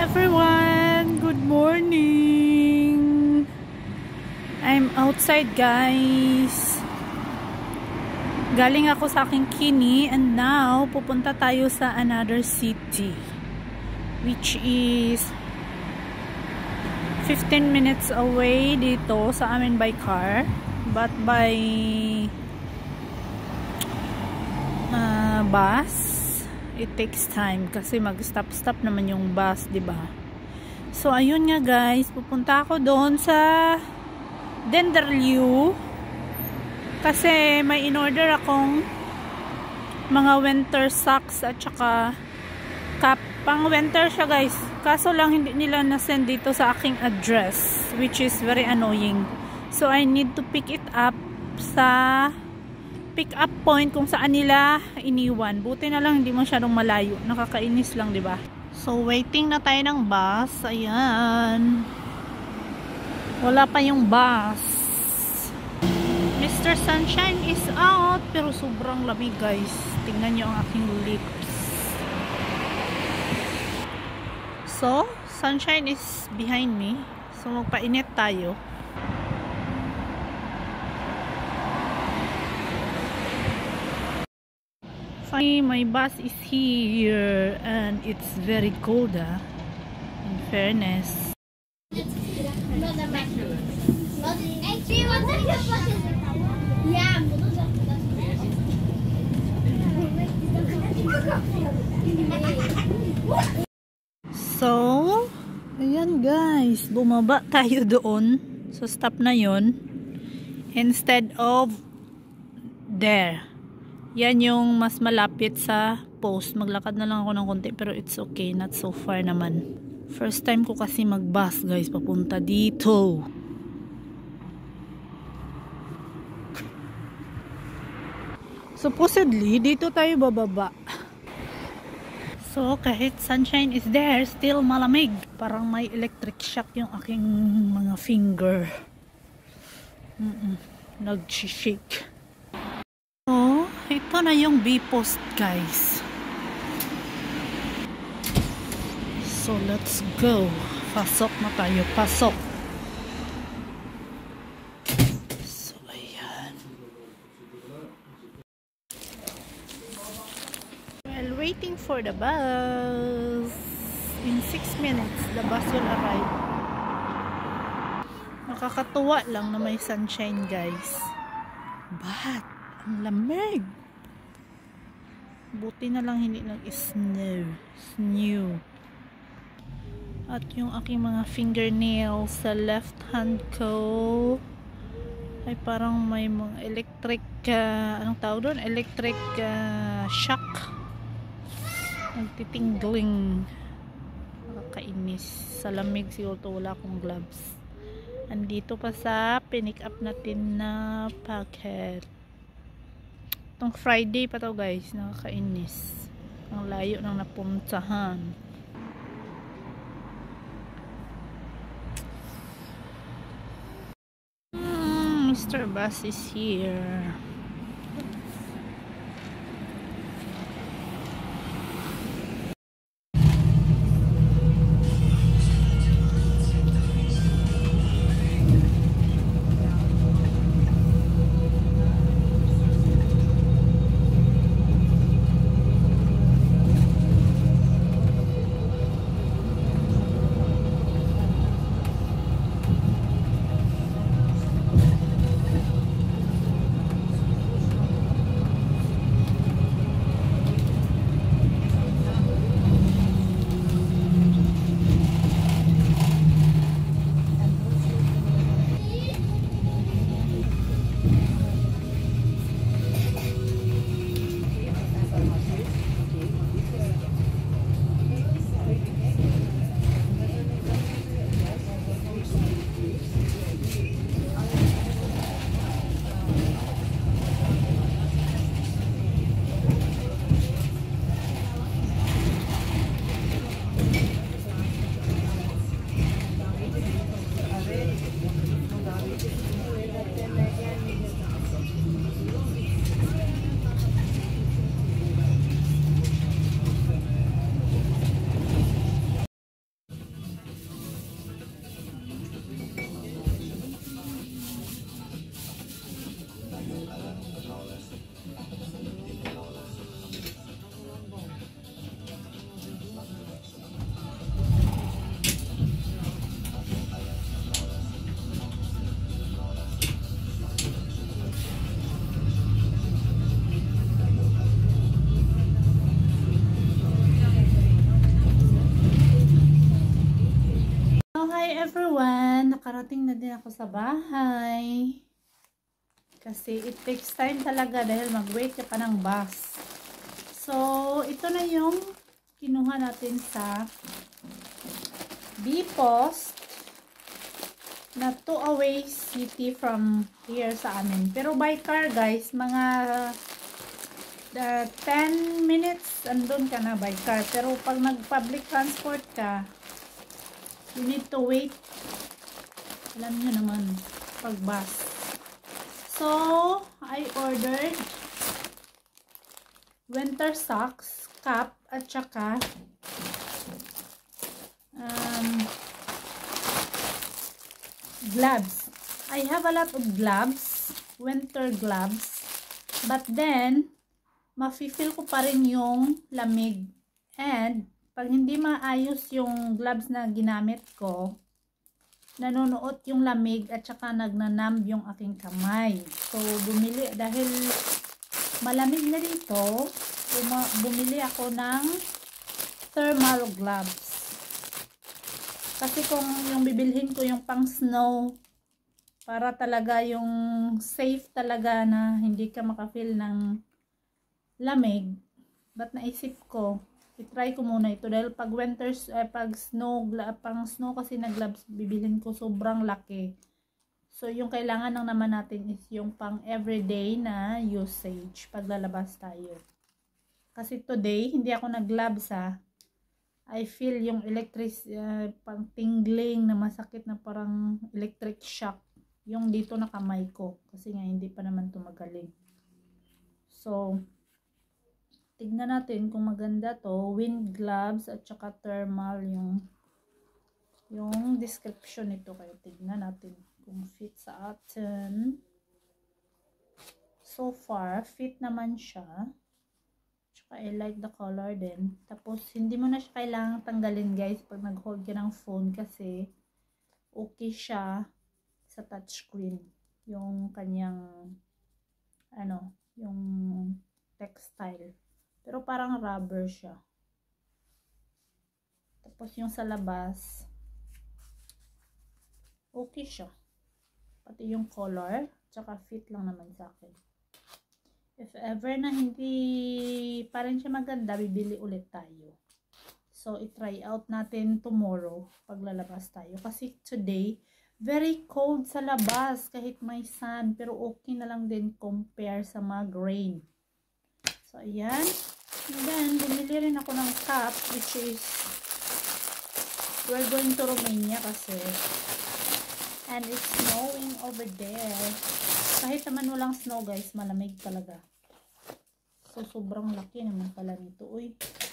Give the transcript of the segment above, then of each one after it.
everyone! Good morning! I'm outside, guys. Galing ako sa aking kini and now pupunta tayo sa another city which is 15 minutes away dito sa amin by car, but by bus it takes time kasi mag-stop naman yung bus, 'di ba? So ayun nga, guys, pupunta ako doon sa Denderleeuw kasi may in-order akong mga winter socks at saka cap. Pang winter siya, guys, kaso lang hindi nila na-send dito sa aking address, which is very annoying. So I need to pick it up sa pick up point kung saan nila iniwan. Buti na lang hindi masyadong malayo. Nakakainis lang, 'di ba? So waiting na tayo ng bus. Ayan. Wala pa yung bus. Mr. Sunshine is out pero sobrang lamig, guys. Tingnan niyo ang aking lips. So, Sunshine is behind me. So magpainit tayo. My bus is here and it's very cold, in fairness. So, ayan, guys, bumaba tayo doon sa stop na yon instead of there. Yan yung mas malapit sa post. Maglakad na lang ako ng konti pero it's okay. Not so far naman. First time ko kasi mag-bus, guys, papunta dito. Supposedly, dito tayo bababa. So, kahit sunshine is there, still malamig. Parang may electric shock yung aking mga finger. Nag-shake. Ito na yung B-post, guys. So, let's go. Pasok na tayo. Pasok. So, ayan. While waiting for the bus, in 6 minutes, the bus will arrive. Nakakatuwa lang na may sunshine, guys. But, ang lamig. Buti na lang hindi nag-snow. At yung aking mga fingernails sa left hand ko ay parang may mga electric anong tawag doon? Electric shock. Nagtitingling. Nakakainis. Sa lamig siguro to, wala akong gloves. Andito pa sa pinick up natin na packet. Itong Friday pa to, guys. Nakakainis. Ang layo nang napuntahan. Mr. Bus is here. Hi everyone! Nakarating na din ako sa bahay. Kasi it takes time talaga dahil mag-wait ka pa ng bus. So, ito na yung kinuha natin sa B-Post na 2 away city from here sa amin. Pero by car guys, mga 10 minutes andun ka na by car. Pero pag nag-public transport ka, you need to wait. Alam nyo naman, pag bus. So, I ordered winter socks, cap, at saka gloves. I have a lot of gloves, winter gloves. But then, mafe-feel ko pa rin yung lamig. And, pag hindi maayos yung gloves na ginamit ko, nanunuot yung lamig at saka nagnanamb yung aking kamay. So, bumili, dahil malamig na dito, bumili ako ng thermal gloves. Kasi kung yung bibilhin ko yung pang snow, para talaga yung safe talaga na hindi ka makafeel ng lamig, but naisip ko, i-try ko muna ito dahil pag winters, pag snow, pang snow kasi na gloves bibilin ko sobrang laki. So yung kailangan lang naman natin is yung pang everyday na usage pag lalabas tayo. Kasi today hindi ako nag-gloves ha. I feel yung electric pang tingling na masakit na parang electric shock yung dito na kamay ko kasi nga hindi pa naman tumagaling. So tignan natin kung maganda to, wind gloves at saka thermal yung description nito, kaya tignan natin kung fit sa atin. So far, fit naman siya. Tsaka I like the color din. Tapos hindi mo na siya kailangang tanggalin guys pag nag-hold ka ng phone kasi okay siya sa touchscreen. Yung kanyang yung textile. Pero parang rubber siya. Tapos yung sa labas, okay siya. Pati yung color, tsaka fit lang naman sa akin. If ever na hindi pa rin siya maganda, bibili ulit tayo. So, i-try out natin tomorrow pag lalabas tayo. Kasi today, very cold sa labas kahit may sun. Pero okay na lang din compare sa mag-rain. So, ayan. And then, bumili rin ako ng cap, which is, we're going to Romania kasi, and it's snowing over there. Kahit naman walang snow guys, malamig talaga. So, sobrang laki naman pala nito. Uy.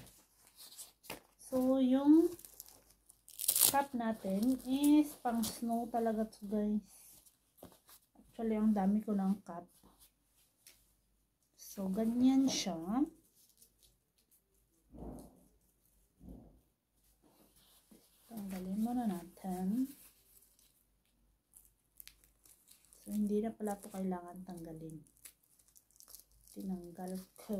So, yung cap natin is pang snow talaga to guys. Actually, ang dami ko ng cap. So, ganyan siya. Tanggalin muna natin. So, hindi na pala ito kailangan tanggalin. Tinanggal ko.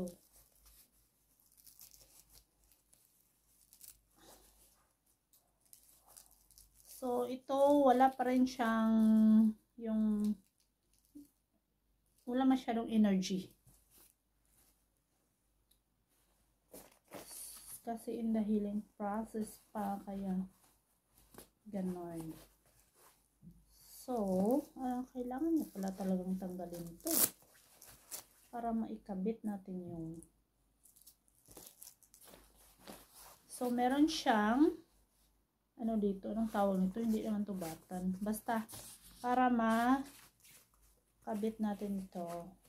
So, ito, wala pa rin siyang wala masyadong energy. Kasi in the healing process pa, kaya ganon. So, kailangan na pala talagang tanggalin ito para maikabit natin yung so, meron siyang dito, anong tawag nito? Hindi naman to button. Basta, para makabit natin ito.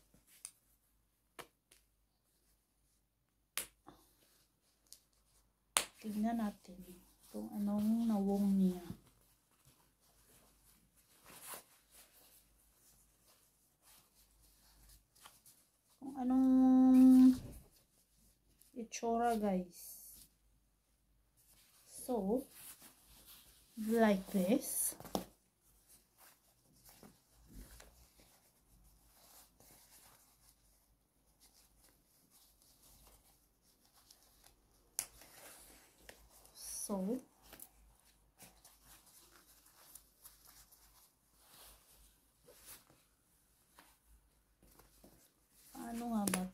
Tignan natin kung anong nawong niya. Kung anong itsura guys. So, like this. So,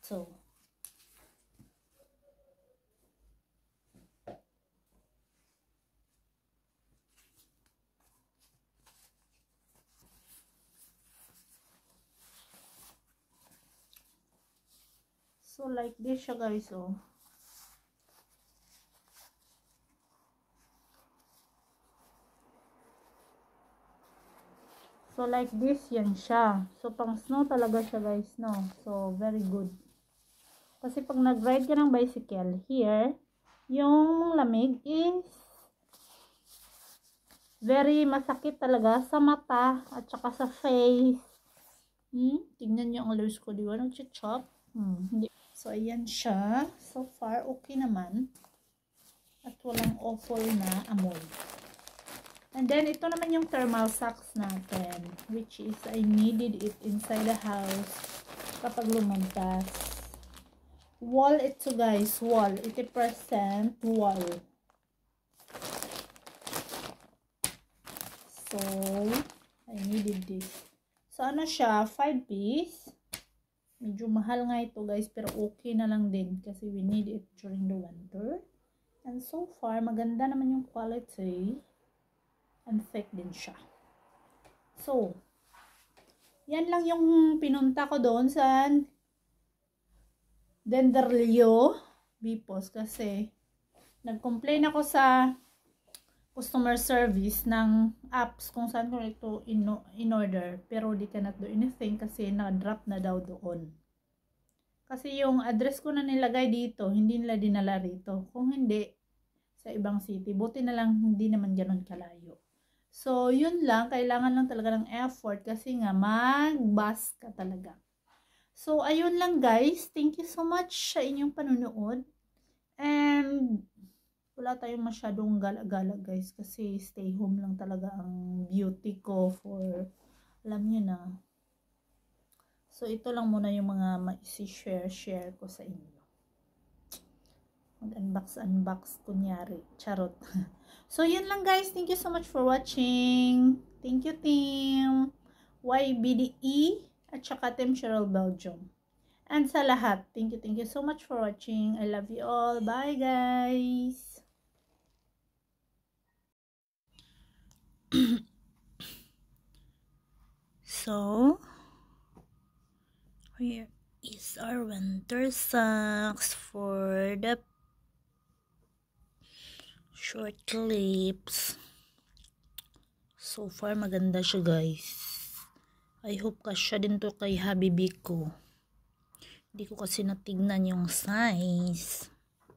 So like this siya guys, oh. So like this yan siya. So pang snow talaga siya guys, no. So very good. Kasi pag nag-ride ka ng bicycle, here, yung lamig is very masakit talaga sa mata at saka sa face. Tignan niyo ang lips ko, di ba? Nag-chop. Hindi. So ayan siya. So far, okay naman. At walang awful na amoy. And then, ito naman yung thermal socks natin. Which is, I needed it inside the house kapag lumagpas. Wall ito guys. Wall. 80% wall. So, I needed this. So, ano siya? 5 piece. Medyo mahal nga ito guys. Pero okay na lang din. Kasi we need it during the winter. And so far, maganda naman yung quality. And thick din siya. So, yan lang yung pinunta ko doon sa Denderlio Bipos kasi nag-complain ako sa customer service ng apps kung saan ko ito in-order pero they cannot do anything kasi na-drop na daw doon. Kasi yung address ko na nilagay dito, hindi nila dinala rito. Kung hindi, sa ibang city. Buti na lang hindi naman ganun kalayo. So, yun lang. Kailangan lang talaga ng effort kasi nga mag-bus ka talaga. So, ayun lang guys. Thank you so much sa inyong panunood. And, wala tayong masyadong gala-gala guys. Kasi stay home lang talaga ang beauty ko for, alam nyo na. So, ito lang muna yung mga ma-share ko sa inyo. Mag-unbox kunyari. Charot. So, yun lang guys. Thank you so much for watching. Thank you team YBDE at saka Team Cheryl Belgium. And sa lahat, thank you so much for watching. I love you all. Bye guys. So, here is our winter socks for the short clips. So far, maganda siya guys. I hope kasya din to kay habibi ko. Hindi ko kasi natignan yung size.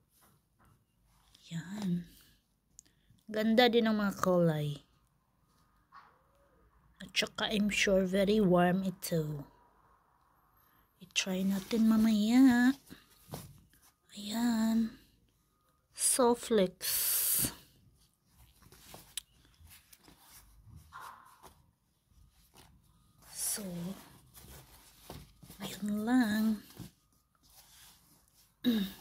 Yan. Ganda din ang mga kulay. At saka I'm sure very warm ito. I-try natin mamaya. Ayan. Soflex. So, ayun lang.